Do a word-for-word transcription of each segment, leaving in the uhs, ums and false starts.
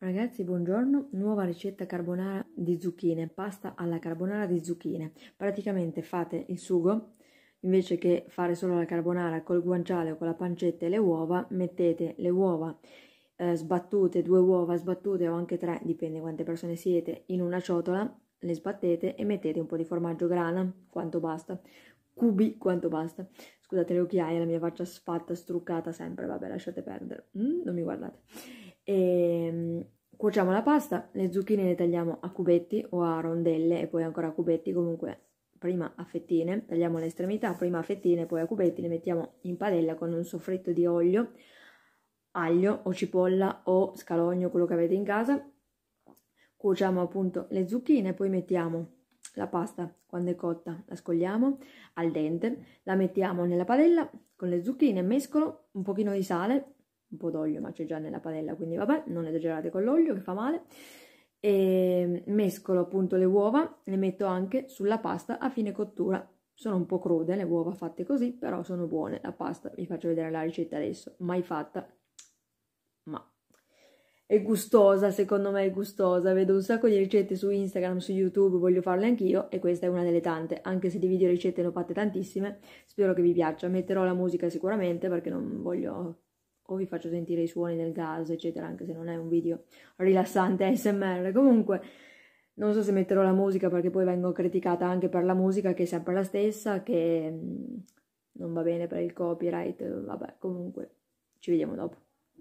Ragazzi, buongiorno, nuova ricetta carbonara di zucchine, pasta alla carbonara di zucchine. Praticamente fate il sugo, invece che fare solo la carbonara col guanciale o con la pancetta e le uova, mettete le uova eh, sbattute, due uova sbattute o anche tre, dipende quante persone siete, in una ciotola, le sbattete e mettete un po' di formaggio grana, quanto basta, cubi quanto basta. Scusate le occhiaie, la mia faccia sfatta, struccata sempre, vabbè, lasciate perdere, mm, non mi guardate. E cuociamo la pasta, le zucchine le tagliamo a cubetti o a rondelle e poi ancora a cubetti, comunque prima a fettine, tagliamo le estremità, prima a fettine, poi a cubetti, le mettiamo in padella con un soffritto di olio, aglio o cipolla o scalogno, quello che avete in casa. Cuociamo appunto le zucchine, poi mettiamo la pasta, quando è cotta la scogliamo al dente, la mettiamo nella padella con le zucchine, mescolo, un pochino di sale, un po' d'olio, ma c'è già nella padella, quindi vabbè, non esagerate con l'olio che fa male. E mescolo appunto le uova, le metto anche sulla pasta a fine cottura. Sono un po' crude le uova fatte così, però sono buone. La pasta, vi faccio vedere la ricetta adesso, mai fatta, ma è gustosa, secondo me è gustosa. Vedo un sacco di ricette su Instagram, su YouTube, voglio farle anch'io e questa è una delle tante, anche se di video ricette ne ho fatte tantissime. Spero che vi piaccia, metterò la musica sicuramente perché non voglio... o vi faccio sentire i suoni del gas, eccetera, anche se non è un video rilassante A S M R. Comunque, non so se metterò la musica perché poi vengo criticata anche per la musica, che è sempre la stessa, che mh, non va bene per il copyright, vabbè, comunque, ci vediamo dopo.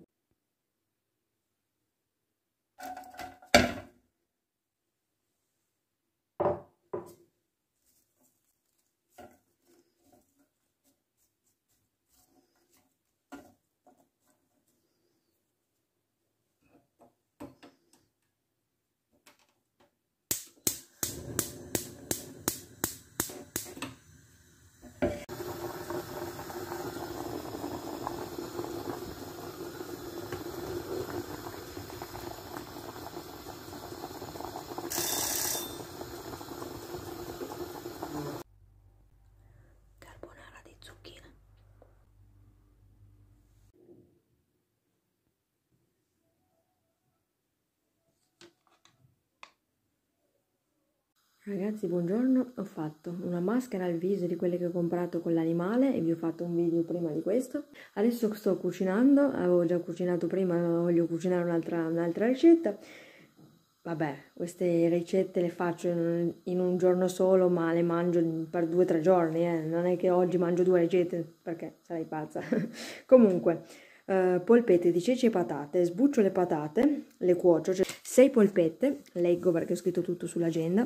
Ragazzi, buongiorno, ho fatto una maschera al viso di quelle che ho comprato con l'animale e vi ho fatto un video prima di questo. Adesso sto cucinando, avevo già cucinato prima, voglio cucinare un'altra un'altra ricetta. Vabbè, queste ricette le faccio in, in un giorno solo, ma le mangio per due o tre giorni, eh. Non è che oggi mangio due ricette, perché sarei pazza. Comunque, eh, polpette di ceci e patate, sbuccio le patate, le cuocio, cioè sei polpette, leggo perché ho scritto tutto sull'agenda,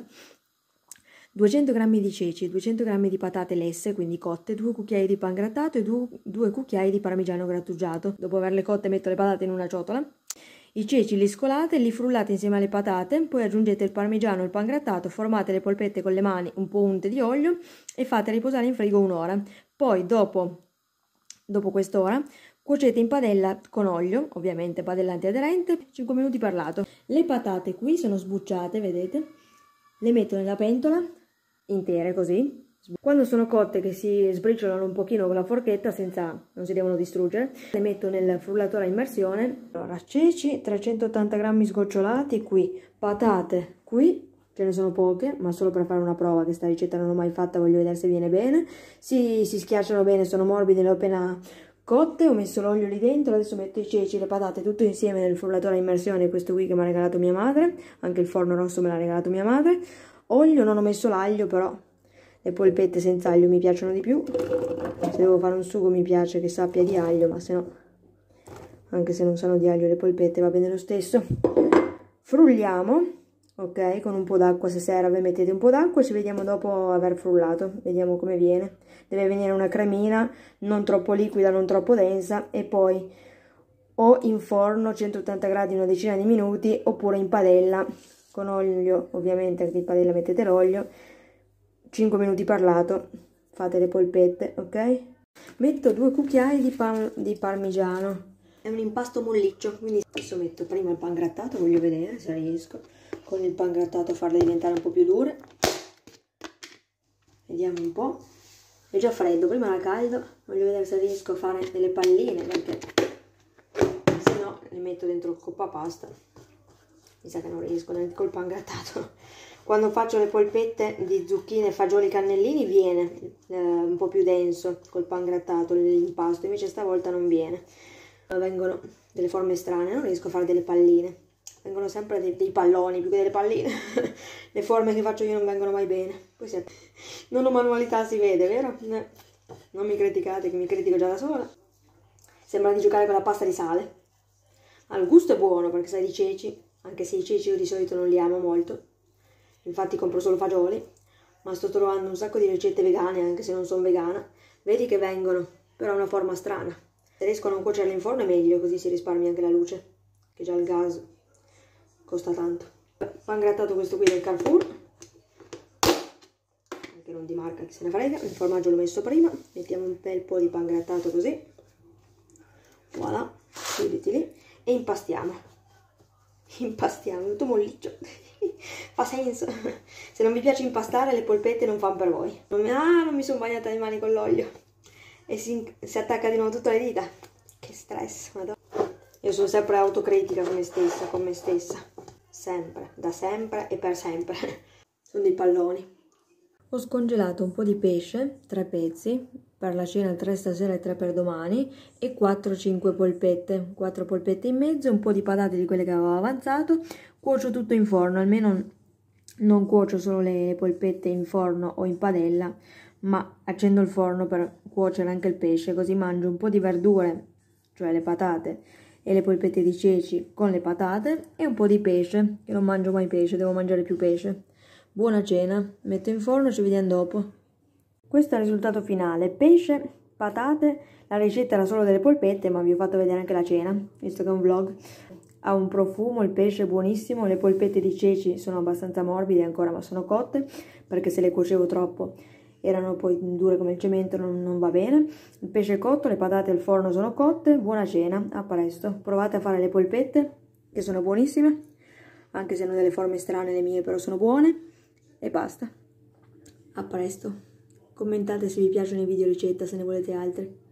duecento grammi di ceci, duecento grammi di patate lesse, quindi cotte, due cucchiai di pan grattato e due cucchiai di parmigiano grattugiato. Dopo averle cotte metto le patate in una ciotola. I ceci li scolate e li frullate insieme alle patate, poi aggiungete il parmigiano e il pan grattato, formate le polpette con le mani un po' unte di olio e fate riposare in frigo un'ora. Poi dopo, dopo quest'ora cuocete in padella con olio, ovviamente padella antiaderente, cinque minuti per lato. Le patate qui sono sbucciate, vedete? Le metto nella pentola, intere così. Quando sono cotte, che si sbriciolano un pochino con la forchetta, senza, non si devono distruggere, le metto nel frullatore a immersione. Allora, ceci, trecentottanta grammi sgocciolati qui, patate qui, ce ne sono poche, ma solo per fare una prova, che sta ricetta non l'ho mai fatta, voglio vedere se viene bene. Si, si schiacciano bene, sono morbide, le ho appena cotte, ho messo l'olio lì dentro, adesso metto i ceci, le patate, tutto insieme nel frullatore a immersione, questo qui che mi ha regalato mia madre, anche il forno rosso me l'ha regalato mia madre. Olio, non ho messo l'aglio, però le polpette senza aglio mi piacciono di più. Se devo fare un sugo mi piace che sappia di aglio, ma se no, anche se non sanno di aglio le polpette va bene lo stesso. Frulliamo, ok, con un po' d'acqua, se serve mettete un po' d'acqua e ci vediamo dopo aver frullato, vediamo come viene. Deve venire una cremina, non troppo liquida, non troppo densa, e poi o in forno centottanta gradi una decina di minuti, oppure in padella con olio, ovviamente anche in padella mettete l'olio, cinque minuti per lato, fate le polpette, ok? Metto due cucchiai di, pan, di parmigiano, è un impasto molliccio, quindi adesso metto prima il pan grattato, voglio vedere se riesco con il pan grattato a farle diventare un po' più dure. Vediamo un po', è già freddo, prima era caldo, voglio vedere se riesco a fare delle palline, perché se no le metto dentro il coppa pasta. mi sa che non riesco neanche col pangrattato. Quando faccio le polpette di zucchine, fagioli, cannellini viene eh, un po' più denso col pangrattato l'impasto, invece stavolta non viene. Vengono delle forme strane, non riesco a fare delle palline, vengono sempre dei, dei palloni più che delle palline. Le forme che faccio io non vengono mai bene. Poi se non ho manualità si vede, vero? Non mi criticate che mi critico già da sola. Sembra di giocare con la pasta di sale. Ma il gusto è buono perché sai di ceci, anche se i ceci io di solito non li amo molto. Infatti compro solo fagioli, ma sto trovando un sacco di ricette vegane anche se non sono vegana. Vedi che vengono, però è una forma strana. Se riesco a non cuocerle in forno è meglio, così si risparmia anche la luce, che già il gas costa tanto. Pangrattato questo qui del Carrefour, anche non di marca, che se ne frega. Il formaggio l'ho messo prima, mettiamo un bel po' di pangrattato così, voilà, chiuditi lì, e impastiamo. Impastiamo, tutto molliccio. Fa senso. Se non vi piace impastare, le polpette non fanno per voi. Non mi, ah, non mi sono bagnata le mani con l'olio. E si, si attacca di nuovo tutte le dita. Che stress, madonna. Io sono sempre autocritica con me stessa, con me stessa. Sempre, da sempre e per sempre. Sono dei palloni. Ho scongelato un po' di pesce, tre pezzi, per la cena tre stasera e tre per domani, e quattro cinque polpette, quattro polpette in mezzo, un po' di patate di quelle che avevo avanzato. Cuocio tutto in forno, almeno non cuocio solo le polpette in forno o in padella, ma accendo il forno per cuocere anche il pesce, così mangio un po' di verdure, cioè le patate, e le polpette di ceci con le patate, e un po' di pesce, che non mangio mai pesce, devo mangiare più pesce. Buona cena, metto in forno, ci vediamo dopo. Questo è il risultato finale: pesce, patate. La ricetta era solo delle polpette, ma vi ho fatto vedere anche la cena, visto che è un vlog. Ha un profumo, il pesce è buonissimo, le polpette di ceci sono abbastanza morbide ancora, ma sono cotte, perché se le cuocevo troppo erano poi dure come il cemento, non, non va bene. Il pesce è cotto, le patate al forno sono cotte. Buona cena, a presto. Provate a fare le polpette, che sono buonissime, anche se hanno delle forme strane le mie, però sono buone. E basta. A presto. Commentate se vi piacciono i video ricetta, se ne volete altri.